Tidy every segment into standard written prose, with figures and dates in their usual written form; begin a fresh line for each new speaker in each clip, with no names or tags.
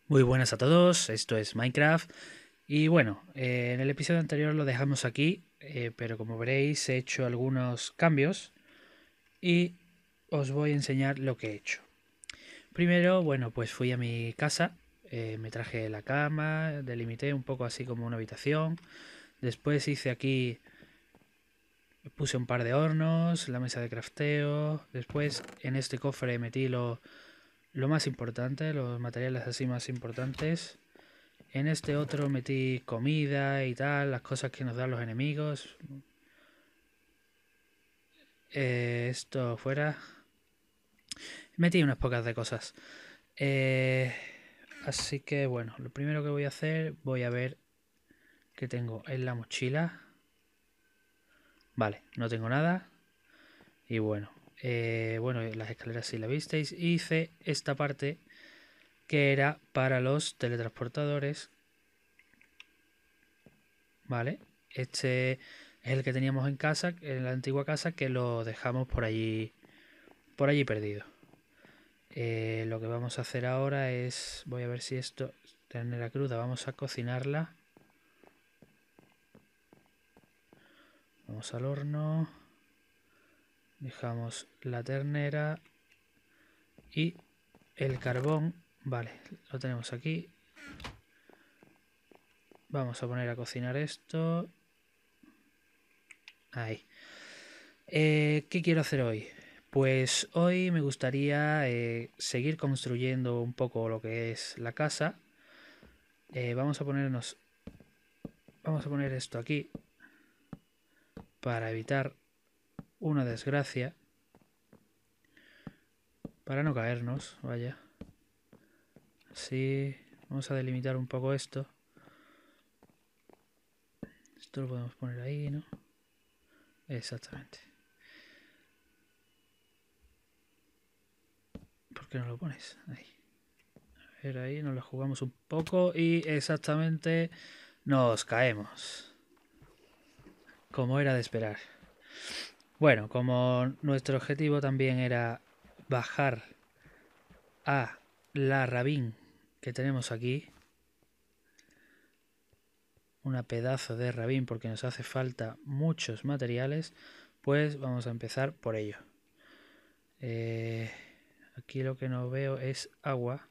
Muy buenas a todos, esto es Minecraft y bueno, en el episodio anterior lo dejamos aquí, pero como veréis he hecho algunos cambios y os voy a enseñar lo que he hecho. Primero, bueno, pues fui a mi casa, me traje la cama, delimité un poco así como una habitación, después hice aquí, puse un par de hornos, la mesa de crafteo, después en este cofre metí lo más importante, los materiales así más importantes. En este otro metí comida y tal, las cosas que nos dan los enemigos. Esto fuera. Metí unas pocas de cosas. Eh, Así que bueno, lo primero que voy a hacer, voy a ver qué tengo en la mochila. Vale, no tengo nada. Y bueno, las escaleras si la visteis. Hice esta parte que era para los teletransportadores. Vale, este es el que teníamos en casa, en la antigua casa, que lo dejamos por allí perdido. Lo que vamos a hacer ahora es, voy a ver si esto, ternera cruda, vamos a cocinarla. Vamos al horno, dejamos la ternera y el carbón, vale, lo tenemos aquí. Vamos a poner a cocinar esto. Ahí. ¿Qué quiero hacer hoy? Pues hoy me gustaría seguir construyendo un poco lo que es la casa. Vamos a poner esto aquí para evitar una desgracia, para no caernos, vaya. Así, vamos a delimitar un poco esto. Esto lo podemos poner ahí, ¿no? Exactamente. ¿Por qué no lo pones? Ahí. A ver, ahí nos lo jugamos un poco y exactamente nos caemos. Como era de esperar. Bueno, como nuestro objetivo también era bajar a la Rabín que tenemos aquí, una pedazo de Rabín porque nos hace falta muchos materiales, pues vamos a empezar por ello. Aquí lo que no veo es agua.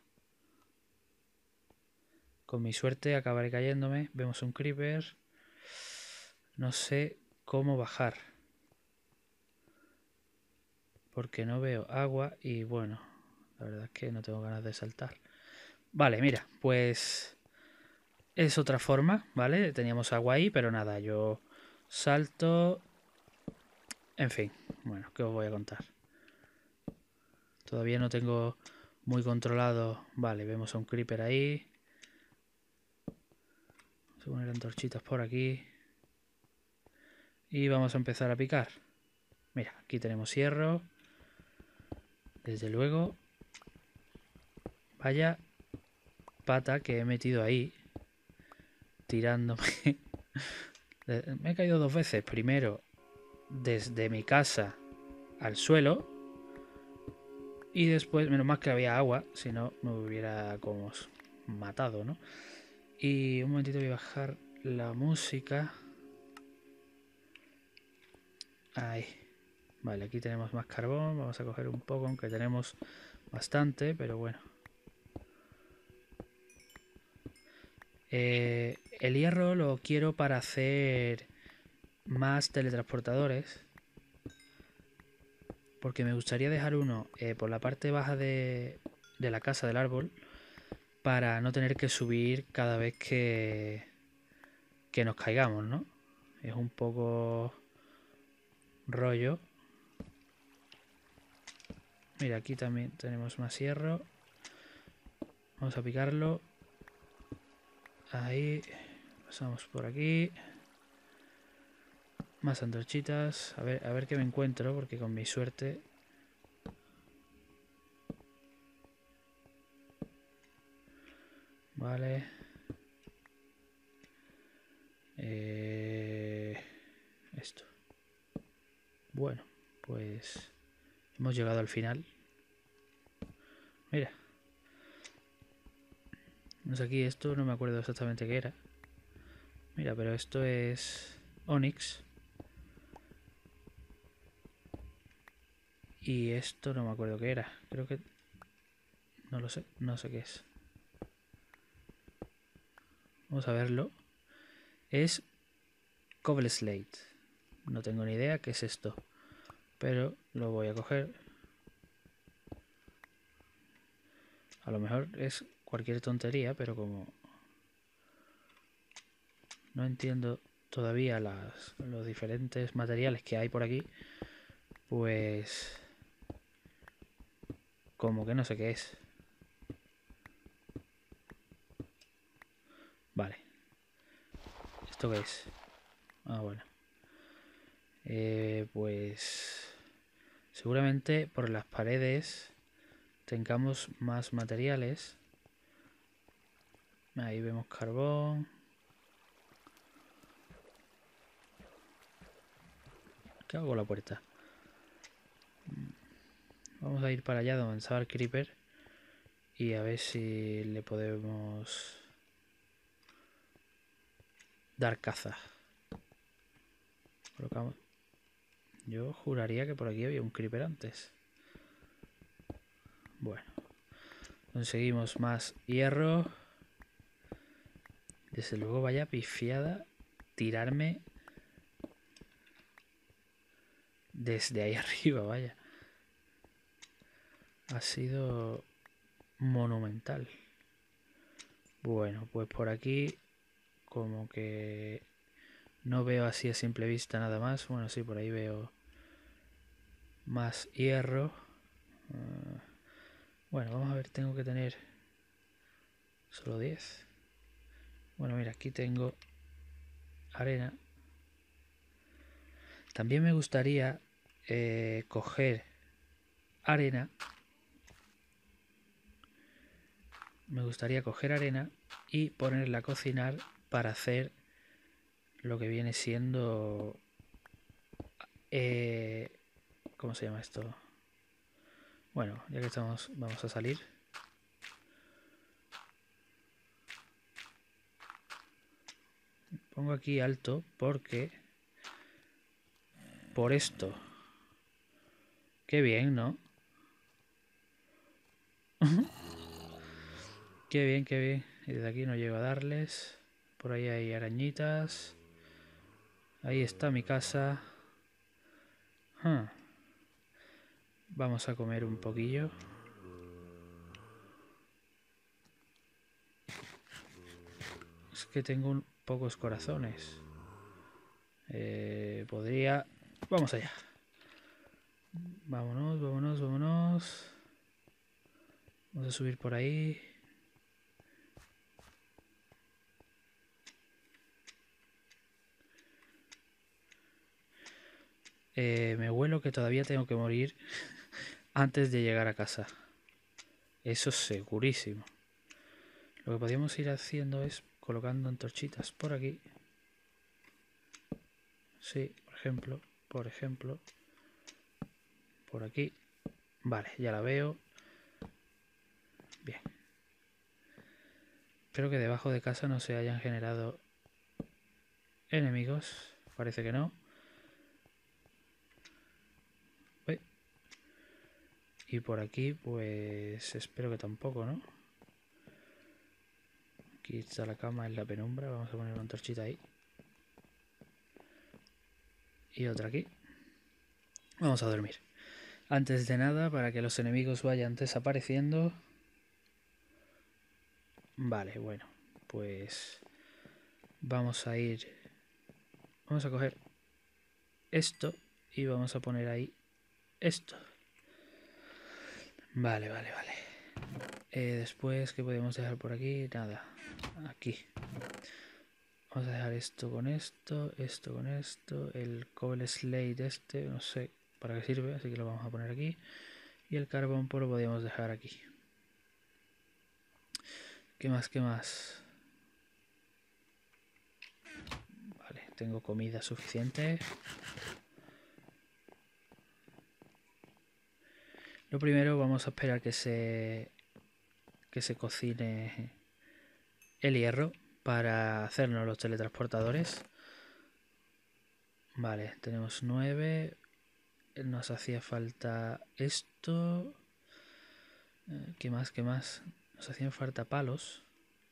Con mi suerte acabaré cayéndome. Vemos un creeper. No sé cómo bajar, porque no veo agua y bueno, la verdad es que no tengo ganas de saltar. Vale, mira, pues es otra forma, ¿vale? Teníamos agua ahí, pero nada, yo salto. En fin, bueno, ¿qué os voy a contar? Todavía no tengo muy controlado. Vale, vemos a un creeper ahí. Vamos a poner antorchitas por aquí. Y vamos a empezar a picar. Mira, aquí tenemos hierro. Desde luego. Vaya pata que he metido ahí. Tirándome. Me he caído dos veces. Primero desde mi casa al suelo. Y después, menos mal que había agua. Si no, me hubiera como matado, ¿no? Y un momentito voy a bajar la música. Ahí. Vale, aquí tenemos más carbón. Vamos a coger un poco, aunque tenemos bastante, pero bueno. El hierro lo quiero para hacer más teletransportadores. Porque me gustaría dejar uno por la parte baja de la casa del árbol. Para no tener que subir cada vez que nos caigamos, ¿no? Es un poco rollo. Mira, aquí también tenemos más hierro. Vamos a picarlo. Ahí. Pasamos por aquí. Más antorchitas. A ver qué me encuentro, porque con mi suerte... Vale. Esto. Bueno, pues... hemos llegado al final. Mira. No sé, aquí esto no me acuerdo exactamente qué era. Mira, pero esto es Onyx. Y esto no me acuerdo qué era. Creo que... no lo sé, no sé qué es. Vamos a verlo. Es Cobble Slate. No tengo ni idea qué es esto. Pero lo voy a coger. A lo mejor es cualquier tontería, pero como no entiendo todavía los diferentes materiales que hay por aquí, pues como que no sé qué es. Vale. ¿Esto qué es? Ah, bueno. Pues seguramente por las paredes tengamos más materiales. Ahí vemos carbón. ¿Qué hago con la puerta? Vamos a ir para allá donde estaba el creeper y a ver si le podemos dar caza. Colocamos. Yo juraría que por aquí había un creeper antes. Bueno, conseguimos más hierro. Desde luego vaya pifiada tirarme desde ahí arriba, vaya. Ha sido monumental. Bueno, pues por aquí como que no veo así a simple vista nada más. Bueno, sí, por ahí veo más hierro. Bueno, vamos a ver, tengo que tener solo 10. Bueno, mira, aquí tengo arena. También me gustaría coger arena. Me gustaría coger arena y ponerla a cocinar para hacer lo que viene siendo... ¿cómo se llama esto? Bueno, ya que estamos, vamos a salir. Pongo aquí alto porque... por esto. Qué bien, ¿no? Qué bien, qué bien. Y desde aquí no llego a darles. Por ahí hay arañitas. Ahí está mi casa. Vamos a comer un poquillo. Es que tengo pocos corazones. Podría... Vamos allá. Vámonos, vámonos, vámonos. Vamos a subir por ahí. Me huelo que todavía tengo que morir antes de llegar a casa. Eso es segurísimo. Lo que podríamos ir haciendo es colocando antorchitas por aquí. Sí, por ejemplo, por aquí. Vale, ya la veo. Bien. Espero que debajo de casa no se hayan generado enemigos. Parece que no. Uy. Y por aquí, pues espero que tampoco, ¿no? Aquí está la cama en la penumbra. Vamos a poner una antorchita ahí. Y otra aquí. Vamos a dormir. Antes de nada, para que los enemigos vayan desapareciendo. Vale, bueno. Pues vamos a ir... Vamos a coger esto y vamos a poner ahí esto. Vale, vale, vale. Después, ¿qué podemos dejar por aquí? Nada. Aquí. Vamos a dejar esto con esto, esto con esto, el cobble slate este, no sé para qué sirve, así que lo vamos a poner aquí. Y el carbón pues lo podríamos dejar aquí. ¿Qué más? ¿Qué más? Vale, tengo comida suficiente. Lo primero vamos a esperar que se cocine el hierro para hacernos los teletransportadores. Vale, tenemos 9. Nos hacía falta esto. ¿Qué más? ¿Qué más? Nos hacían falta palos.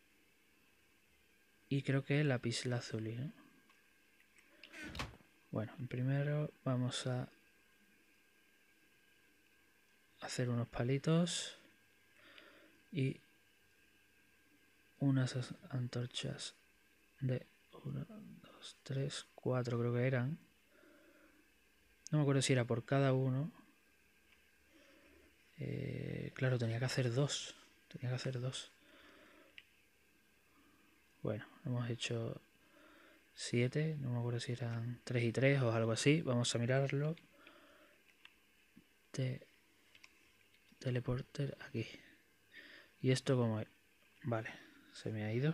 Y creo que lapislázuli, ¿no? Bueno, primero vamos a hacer unos palitos y unas antorchas de 1, 2, 3, 4 creo que eran. No me acuerdo si era por cada uno. Claro, tenía que hacer 2. Tenía que hacer 2. Bueno, hemos hecho 7. No me acuerdo si eran 3 y 3 o algo así. Vamos a mirarlo. Teleporter aquí. ¿Y esto cómo es? Vale, se me ha ido.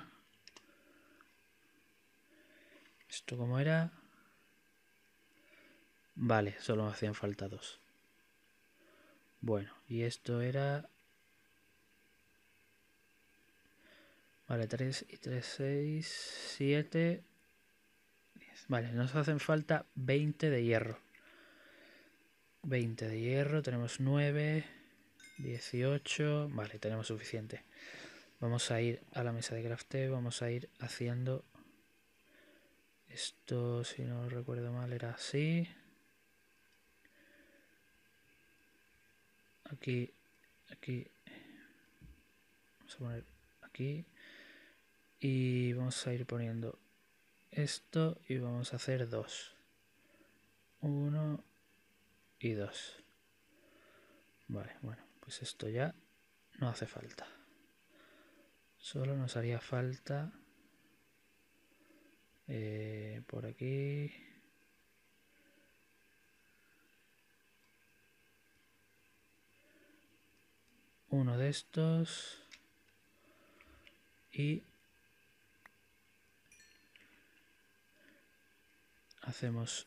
¿Esto cómo era? Vale, solo me hacían falta 2. Bueno, y esto era... Vale, 3 y 3, 6, 7... 10. Vale, nos hacen falta 20 de hierro. 20 de hierro, tenemos 9, 18... Vale, tenemos suficiente. Vamos a ir a la mesa de crafteo, vamos a ir haciendo... Esto, si no recuerdo mal, era así. Aquí, aquí. Vamos a poner aquí. Y vamos a ir poniendo esto y vamos a hacer 2. 1 y 2. Vale, bueno, pues esto ya no hace falta. Solo nos haría falta por aquí. Uno de estos. Y hacemos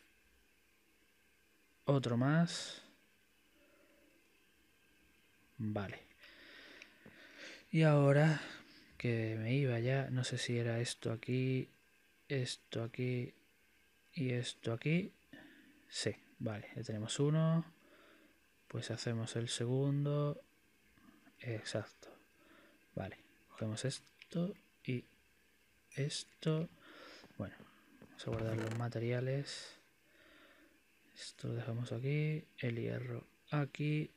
otro más. Vale. Y ahora que me iba ya, no sé si era esto aquí y esto aquí. Sí, vale, ya tenemos uno. Pues hacemos el segundo. Exacto. Vale, cogemos esto y esto. Bueno, vamos a guardar los materiales. Esto lo dejamos aquí. El hierro aquí.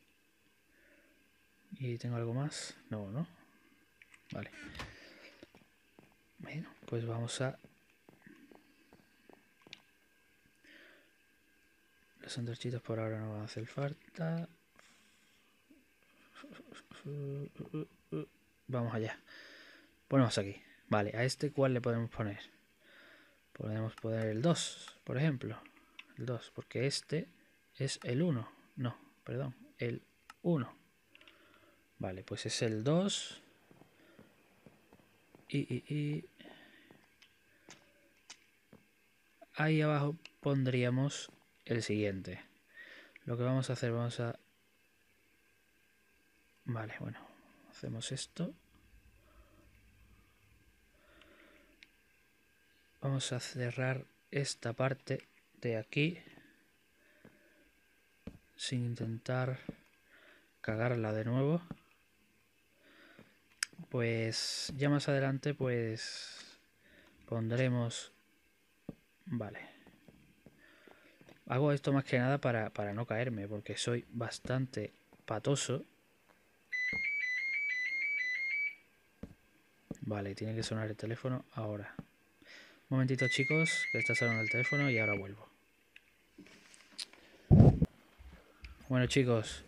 ¿Y tengo algo más? No, ¿no? Vale. Bueno, pues vamos a... Los antorchitos por ahora no van a hacer falta. Vamos allá. Ponemos aquí. Vale, a este ¿cuál le podemos poner? Podemos poner el 2, por ejemplo. El 2, porque este es el 1. No, perdón, el 1. Vale, pues es el 2. Y ahí abajo pondríamos el siguiente. Lo que vamos a hacer, vamos a... Vale, bueno, hacemos esto. Vamos a cerrar esta parte de aquí sin intentar cagarla de nuevo. Pues ya más adelante pues pondremos... Vale. Hago esto más que nada para no caerme, porque soy bastante patoso. Vale, tiene que sonar el teléfono ahora. Un momentito, chicos, que está sonando el teléfono y ahora vuelvo. Bueno, chicos,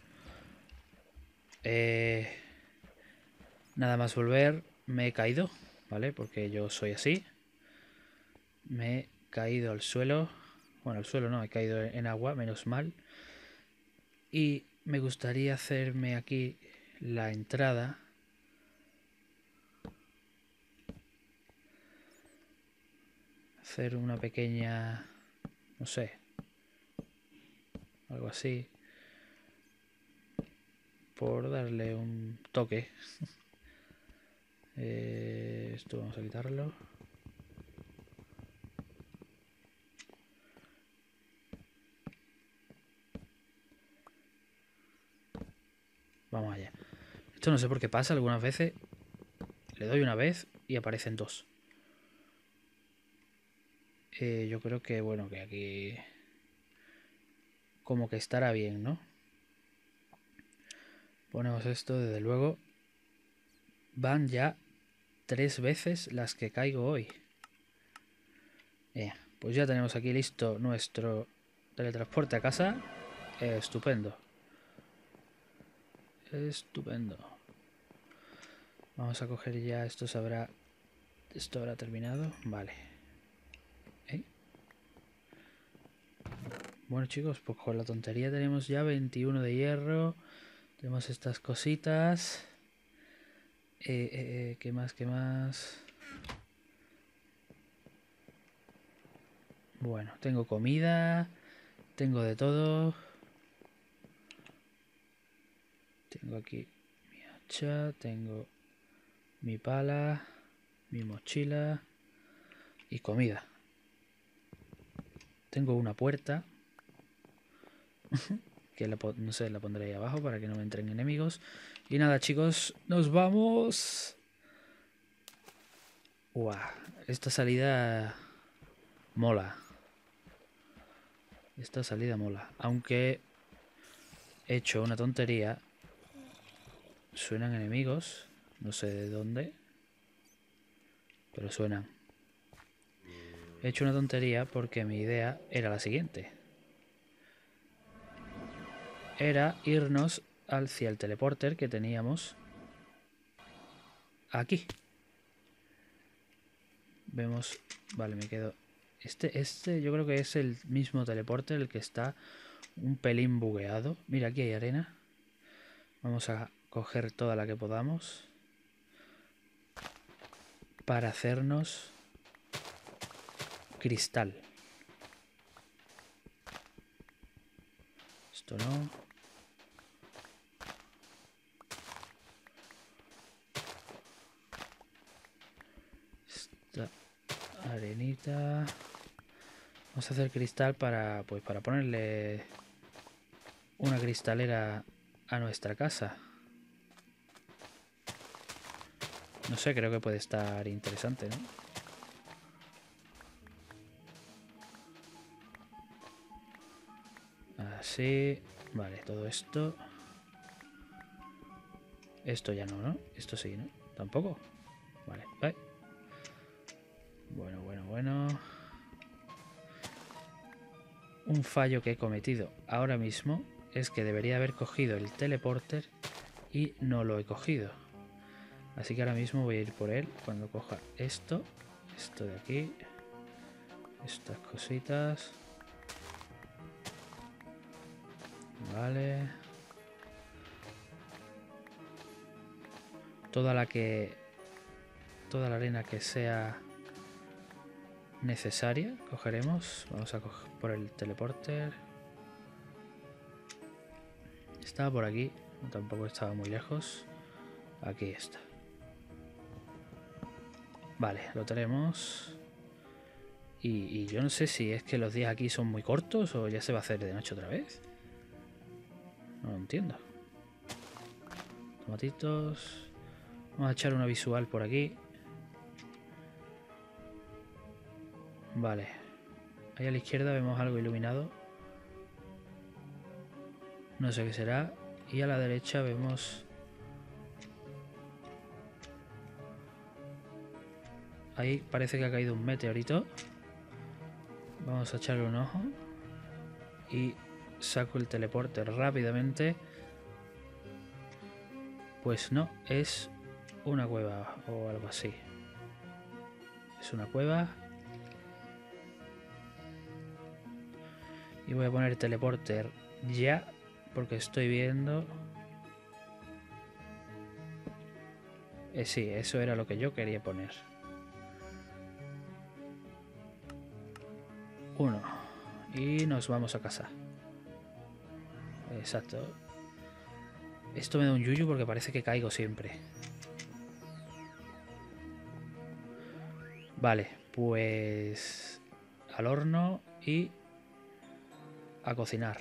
nada más volver, me he caído, ¿vale? Porque yo soy así. Me he caído al suelo. Bueno, al suelo no, he caído en agua, menos mal. Y me gustaría hacerme aquí la entrada. Hacer una pequeña... no sé. Algo así. Por darle un toque. Esto vamos a quitarlo. Vamos allá. Esto no sé por qué pasa algunas veces. Le doy una vez y aparecen dos. Yo creo que, bueno, que aquí como que estará bien, ¿no? Ponemos esto, desde luego. Van ya 3 veces las que caigo hoy. Pues ya tenemos aquí listo nuestro teletransporte a casa. Estupendo. Estupendo. Vamos a coger ya, esto habrá terminado. Vale. Bueno chicos, pues con la tontería tenemos ya 21 de hierro. Tenemos estas cositas. ¿Qué más? ¿Qué más? Bueno, tengo comida. Tengo de todo. Tengo aquí mi hacha. Tengo mi pala. Mi mochila. Y comida. Tengo una puerta. Que no sé, la pondré ahí abajo para que no me entren enemigos. Y nada chicos, nos vamos. Uah, esta salida mola. Esta salida mola. Aunque he hecho una tontería. Suenan enemigos. No sé de dónde. Pero suenan. He hecho una tontería porque mi idea era la siguiente. Era irnos hacia el teleporter que teníamos aquí. Vemos... Vale, me quedo... Este yo creo que es el mismo teleporter, el que está un pelín bugueado. Mira, aquí hay arena. Vamos a coger toda la que podamos para hacernos cristal. Esto no. Esta arenita. Vamos a hacer cristal para ponerle una cristalera a nuestra casa. No sé, creo que puede estar interesante, ¿no? Así. Vale, todo esto. Esto ya no, ¿no? Esto sí, ¿no? Tampoco. Vale, vale. Bueno. Un fallo que he cometido ahora mismo es que debería haber cogido el teleporter y no lo he cogido. Así que ahora mismo voy a ir por él cuando coja esto de aquí, estas cositas. Vale. Toda la arena que sea necesaria cogeremos. Vamos a coger por el teleporter. Estaba por aquí, tampoco estaba muy lejos. Aquí está. Vale, lo tenemos. Y yo no sé si es que los días aquí son muy cortos o ya se va a hacer de noche otra vez. No lo entiendo. Tomatitos. Vamos a echar una visual por aquí. Vale. Ahí a la izquierda vemos algo iluminado. No sé qué será. Y a la derecha vemos... Ahí parece que ha caído un meteorito. Vamos a echarle un ojo. Y saco el teleporter rápidamente. Pues no, es una cueva o algo así. Es una cueva. Y voy a poner teleporter ya, porque estoy viendo... sí, eso era lo que yo quería poner. 1. Y nos vamos a casa. Exacto. Esto me da un yuyu porque parece que caigo siempre. Vale, pues al horno y a cocinar.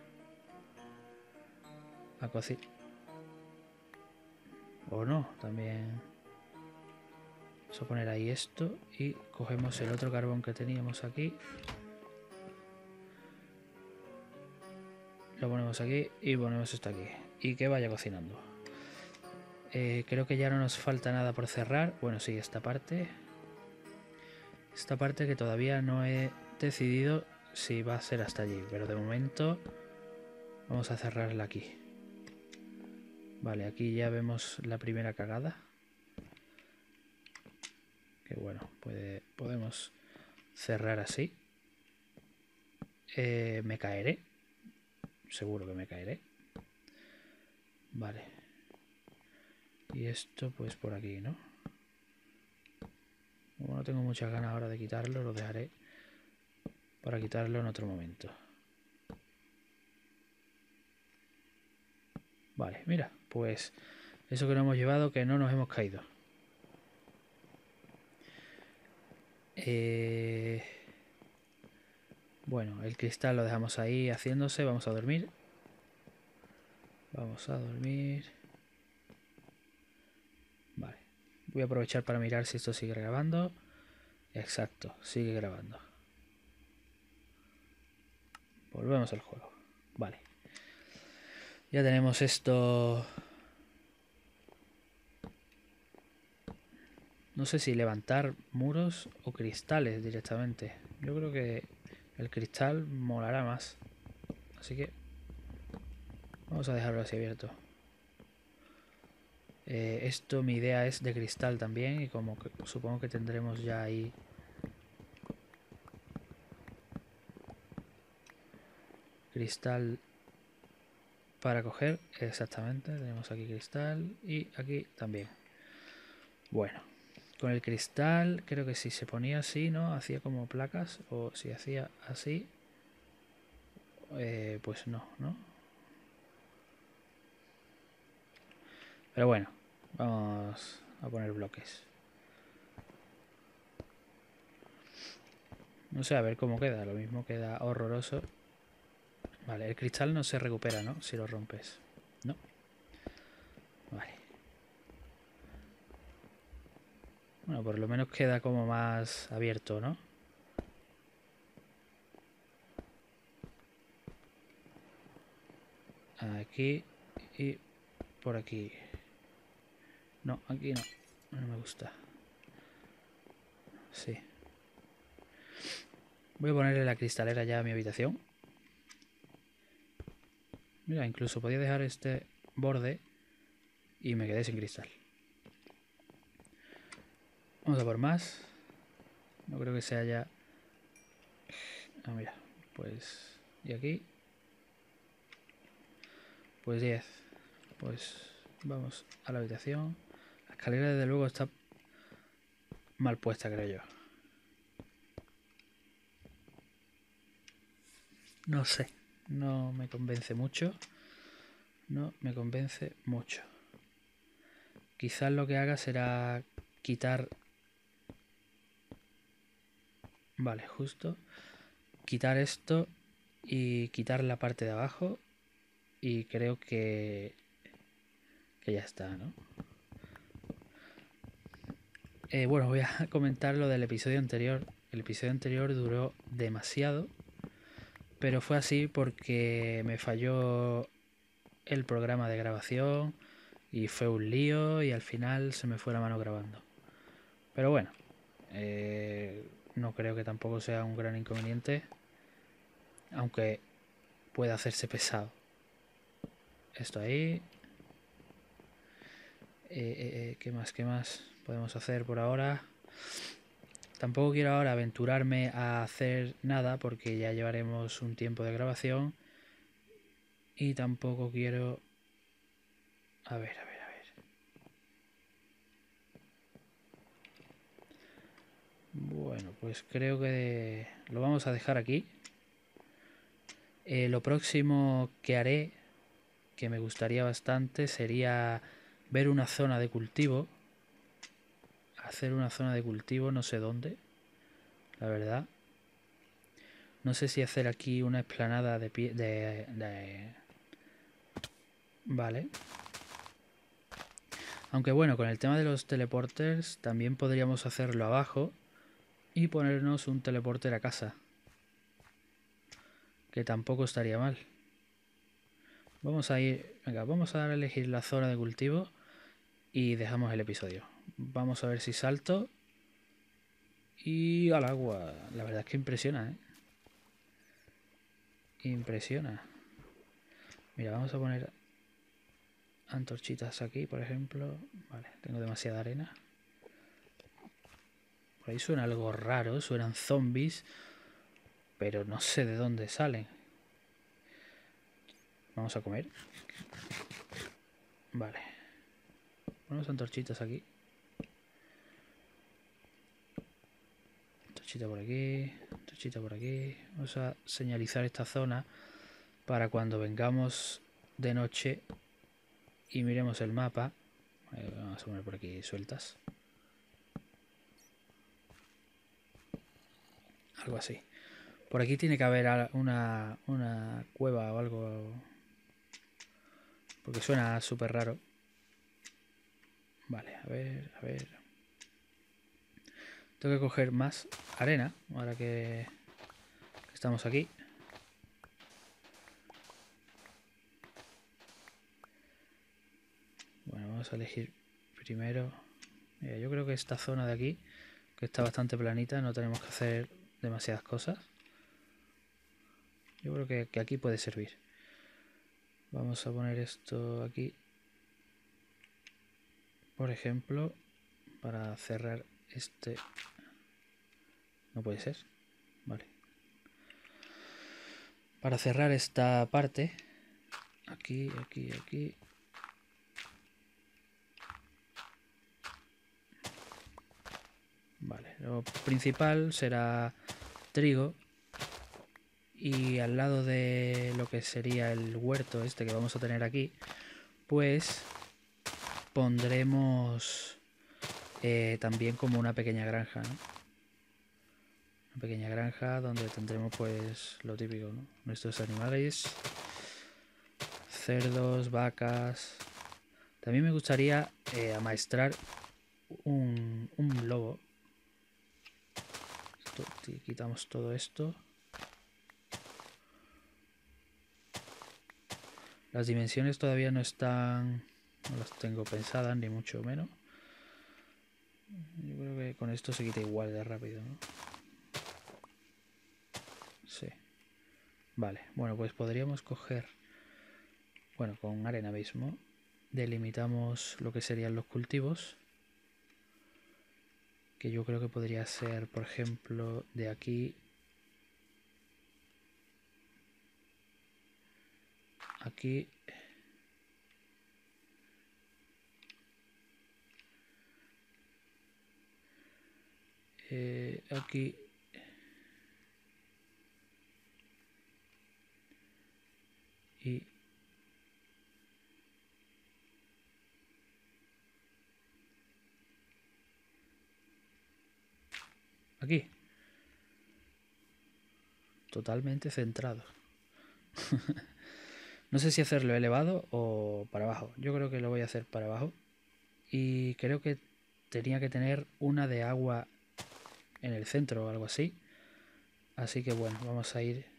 A cocinar. O no, también. Vamos a poner ahí esto y cogemos el otro carbón que teníamos aquí. Lo ponemos aquí y ponemos esto aquí. Y que vaya cocinando. Creo que ya no nos falta nada por cerrar. Bueno, sí, esta parte. Esta parte que todavía no he decidido si va a ser hasta allí. Pero de momento vamos a cerrarla aquí. Vale, aquí ya vemos la primera cagada. Que bueno, podemos cerrar así. Me caeré. Seguro que me caeré. Vale. Y esto pues por aquí, ¿no? Como no tengo muchas ganas ahora de quitarlo, lo dejaré para quitarlo en otro momento. Vale, mira, pues eso que nos hemos llevado, que no nos hemos caído. Bueno, el cristal lo dejamos ahí haciéndose. Vamos a dormir. Vamos a dormir. Vale. Voy a aprovechar para mirar si esto sigue grabando. Exacto, sigue grabando. Volvemos al juego. Vale. Ya tenemos esto. No sé si levantar muros o cristales directamente. Yo creo que el cristal molará más. Así que vamos a dejarlo así abierto. Esto mi idea es de cristal también. Y como que supongo que tendremos ya ahí cristal para coger. Exactamente, tenemos aquí cristal y aquí también. Bueno, con el cristal creo que si se ponía así, ¿no? Hacía como placas. O si hacía así, pues no, ¿no? Pero bueno, vamos a poner bloques. No sé, a ver cómo queda. Lo mismo queda horroroso. Vale, el cristal no se recupera, ¿no? Si lo rompes. No. Vale. Bueno, por lo menos queda como más abierto, ¿no? Aquí y por aquí. No, aquí no. No me gusta. Sí. Voy a ponerle la cristalera ya a mi habitación. Mira, incluso podía dejar este borde y me quedé sin cristal. Vamos a por más. No creo que sea ya... Ah, mira, pues... Y aquí... Pues 10. Pues vamos a la habitación. La escalera desde luego está mal puesta, creo yo. No sé, no me convence mucho. No me convence mucho. Quizás lo que haga será quitar... Vale, justo. Quitar esto y quitar la parte de abajo. Y creo que ya está, ¿no? Bueno, voy a comentar lo del episodio anterior. El episodio anterior duró demasiado, pero fue así porque me falló el programa de grabación y fue un lío y al final se me fue la mano grabando. Pero bueno, no creo que tampoco sea un gran inconveniente, aunque puede hacerse pesado. Esto ahí. ¿Qué más? ¿Qué más podemos hacer por ahora? Tampoco quiero ahora aventurarme a hacer nada porque ya llevaremos un tiempo de grabación. Y tampoco quiero... A ver. Bueno, pues creo que lo vamos a dejar aquí. Lo próximo que haré, que me gustaría bastante, sería ver una zona de cultivo hacer una zona de cultivo, no sé dónde, la verdad. No sé si hacer aquí una explanada de pie... Vale. Aunque bueno, con el tema de los teleporters también podríamos hacerlo abajo y ponernos un teleporter a casa. Que tampoco estaría mal. Vamos a ir... Venga, vamos a elegir la zona de cultivo y dejamos el episodio. Vamos a ver si salto. Y al agua. La verdad es que impresiona, ¿eh? Impresiona. Mira, vamos a poner antorchitas aquí, por ejemplo. Vale, tengo demasiada arena. Por ahí suena algo raro, suenan zombies, pero no sé de dónde salen. Vamos a comer. Vale. Ponemos antorchitas aquí. Antorchita por aquí, antorchita por aquí. Vamos a señalizar esta zona para cuando vengamos de noche y miremos el mapa. Vamos a poner por aquí sueltas. Algo así. Por aquí tiene que haber una cueva o algo. Porque suena súper raro. Vale, a ver, a ver. Tengo que coger más arena ahora que estamos aquí. Bueno, vamos a elegir primero. Mira, yo creo que esta zona de aquí, que está bastante planita, no tenemos que hacer demasiadas cosas. Yo creo que aquí puede servir. Vamos a poner esto aquí, por ejemplo, para cerrar este. No puede ser. Vale. Para cerrar esta parte, aquí, aquí, aquí. Vale, lo principal será trigo. Y al lado de lo que sería el huerto este que vamos a tener aquí, pues pondremos también como una pequeña granja, ¿no? Una pequeña granja donde tendremos pues lo típico, ¿no? Nuestros animales, cerdos, vacas. También me gustaría amaestrar un lobo. Quitamos todo esto. Las dimensiones todavía no están, no las tengo pensadas, ni mucho menos. Yo creo que con esto se quita igual de rápido, ¿no? Sí. Vale, bueno, pues podríamos coger, bueno, con arena mismo, delimitamos lo que serían los cultivos. Que yo creo que podría ser, por ejemplo, de aquí aquí. Aquí. Y aquí. Totalmente centrado. No sé si hacerlo elevado o para abajo. Yo creo que lo voy a hacer para abajo. Y creo que tenía que tener una de agua en el centro o algo así. Así que bueno, vamos a ir.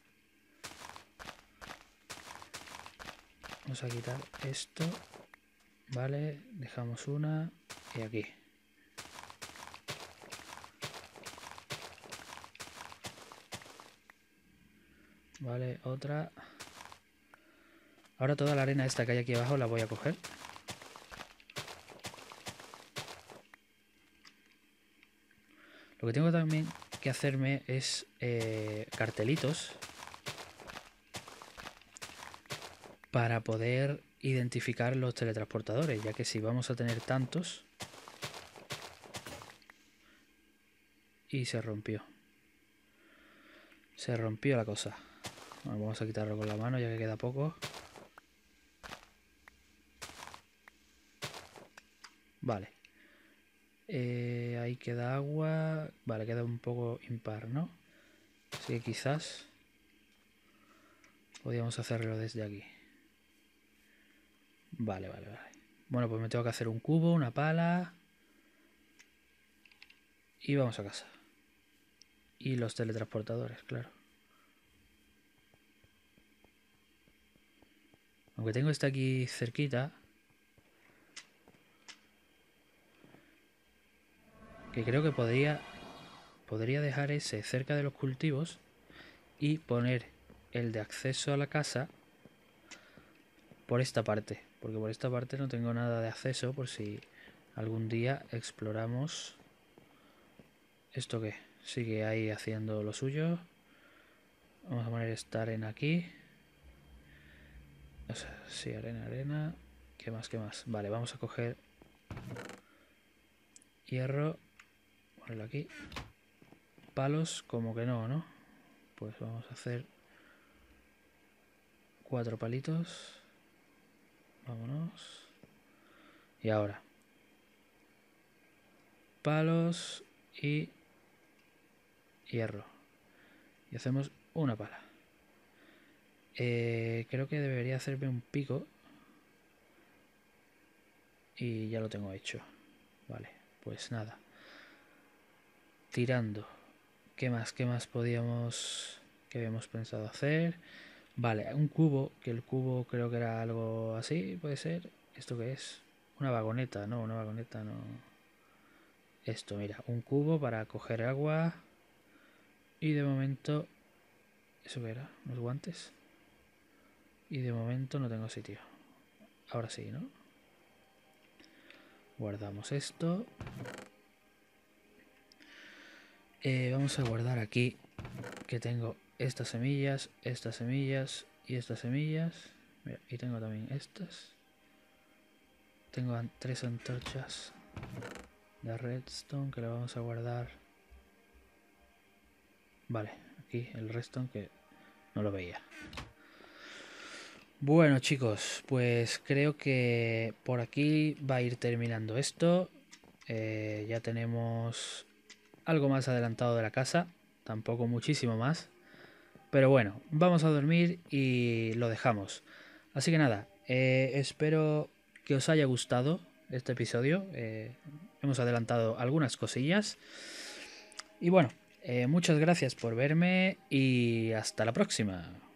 Vamos a quitar esto. Vale, dejamos una. Y aquí. Vale, otra. Ahora toda la arena esta que hay aquí abajo la voy a coger. Lo que tengo también que hacerme es cartelitos para poder identificar los teletransportadores, ya que si vamos a tener tantos. Y se rompió. Se rompió la cosa. Bueno, vamos a quitarlo con la mano ya que queda poco. Vale. Ahí queda agua. Vale, queda un poco impar, ¿no? Así que quizás podríamos hacerlo desde aquí. Vale. Bueno, pues me tengo que hacer un cubo, una pala. Y vamos a casa. Y los teletransportadores, claro. Aunque tengo este aquí cerquita, que creo que podría dejar ese cerca de los cultivos y poner el de acceso a la casa por esta parte, porque por esta parte no tengo nada de acceso por si algún día exploramos. ¿Esto qué? Sigue ahí haciendo lo suyo. Vamos a poner esta arena aquí. O sea, sí, arena. ¿Qué más? Vale, vamos a coger hierro. Ponerlo aquí. Palos, como que no, ¿no? Pues vamos a hacer 4 palitos. Vámonos. Y ahora palos y hierro. Y hacemos una pala. Creo que debería hacerme un pico. Y ya lo tengo hecho. Vale, pues nada. Tirando. ¿Qué más podíamos... ¿Qué habíamos pensado hacer? Vale, un cubo. Que el cubo creo que era algo así, puede ser. ¿Esto qué es? Una vagoneta, no, una vagoneta no. Esto, mira, un cubo para coger agua. Y de momento... ¿Eso qué era? ¿Unos guantes? Y de momento no tengo sitio. Ahora sí, ¿no? Guardamos esto. Vamos a guardar aquí que tengo estas semillas y estas semillas. Mira, y tengo también estas. Tengo 3 antorchas de redstone que le vamos a guardar. Vale, aquí el redstone que no lo veía. Bueno, chicos, pues creo que por aquí va a ir terminando esto. Ya tenemos algo más adelantado de la casa, tampoco muchísimo más. Pero bueno, vamos a dormir y lo dejamos. Así que nada, espero que os haya gustado este episodio. Hemos adelantado algunas cosillas. Y bueno, muchas gracias por verme y hasta la próxima.